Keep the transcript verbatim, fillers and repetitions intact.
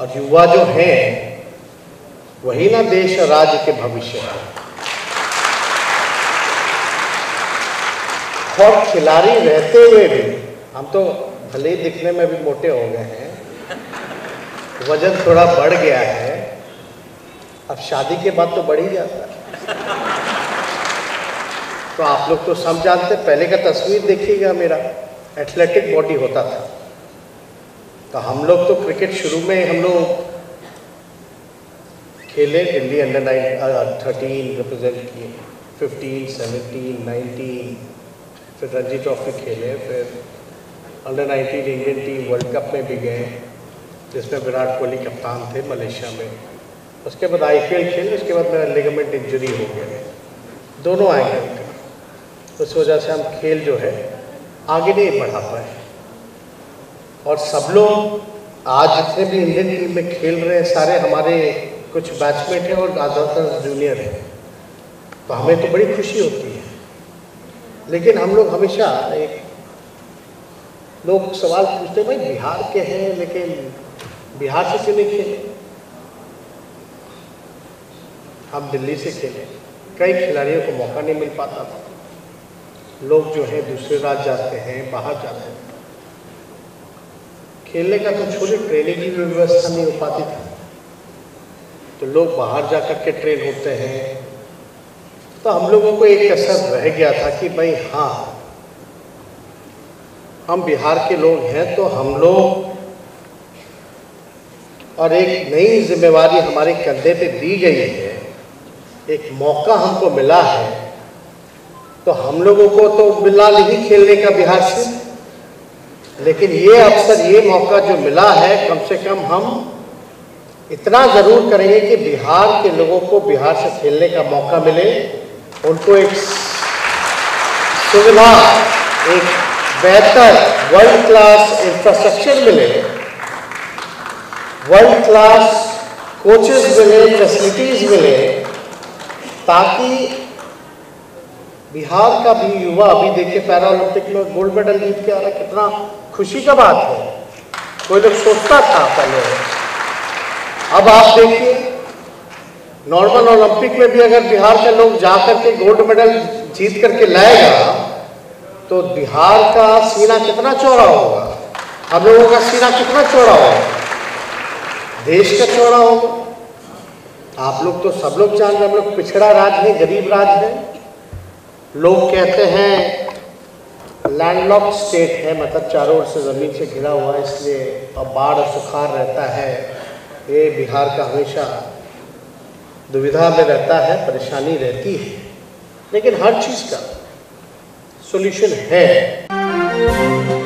और युवा जो हैं वही ना देश और राज्य के भविष्य है। और खिलाड़ी रहते हुए भी हम तो भले ही दिखने में भी मोटे हो गए हैं, वजन थोड़ा बढ़ गया है, अब शादी के बाद तो बढ़ ही जाता है। तो आप लोग तो सब जानते, पहले का तस्वीर देखिएगा, मेरा एथलेटिक बॉडी होता था। तो हम लोग तो क्रिकेट शुरू में हम लोग खेले, Delhi under nine thirteen represent किए, फिफ्टीन सेवनटीन नाइनटीन, फिर रणजी ट्रॉफी खेले, फिर under nineteen Indian team world cup में भी गए जिसमें विराट कोहली कप्तान थे मलेशिया में। उसके बाद आईपीएल खेले, उसके बाद मेरा लिगामेंट इंजरी हो गया दोनों एंगल का। उस वजह से हम खेल जो है आगे नहीं बढ़ा पाए। और सब लोग आज जितने भी इंडियन टीम में खेल रहे हैं सारे हमारे कुछ बैचमेट हैं और ज़्यादातर जूनियर हैं, तो हमें तो बड़ी खुशी होती है। लेकिन हम लोग हमेशा एक लोग सवाल पूछते हैं, भाई बिहार के हैं लेकिन बिहार से क्यों नहीं खेले? हम दिल्ली से खेले, कई खिलाड़ियों को मौका नहीं मिल पाता था। लोग जो है दूसरे राज्य जाते हैं, बाहर जाते हैं, खेलने का तो छोटे ट्रेनिंग की भी व्यवस्था नहीं हो पाती थी, तो लोग बाहर जा कर के ट्रेन होते हैं। तो हम लोगों को एक कसर रह गया था कि भाई हाँ, हम बिहार के लोग हैं तो हम लोग, और एक नई जिम्मेवारी हमारे कंधे पे दी गई है, एक मौका हमको मिला है, तो हम लोगों को तो मिला नहीं खेलने का बिहार से, लेकिन ये अवसर, ये मौका जो मिला है, कम से कम हम इतना ज़रूर करेंगे कि बिहार के लोगों को बिहार से खेलने का मौका मिले, उनको एक सुविधा, एक बेहतर वर्ल्ड क्लास इंफ्रास्ट्रक्चर मिले, वर्ल्ड क्लास कोचेस मिले, फैसिलिटीज मिले, ताकि बिहार का भी युवा, अभी देखिए पैरा ओलंपिक में गोल्ड मेडल जीत के आ रहा है, कितना खुशी का बात है। कोई लोग सोचता था पहले, अब आप देखिए नॉर्मल ओलंपिक में भी अगर बिहार के लोग जाकर के गोल्ड मेडल जीत करके लाएगा तो बिहार का सीना कितना चौड़ा होगा, हम लोगों का सीना कितना चौड़ा होगा, देश का चौड़ा होगा। आप लोग तो सब लोग जान रहे, हम लोग पिछड़ा राज्य है, गरीब राज्य है। लोग कहते हैं लैंडलॉक्ड स्टेट है, मतलब चारों ओर से ज़मीन से घिरा हुआ है, इसलिए और बाढ़ और सुखाड़ रहता है। ये बिहार का हमेशा दुविधा में रहता है, परेशानी रहती है, लेकिन हर चीज़ का सॉल्यूशन है।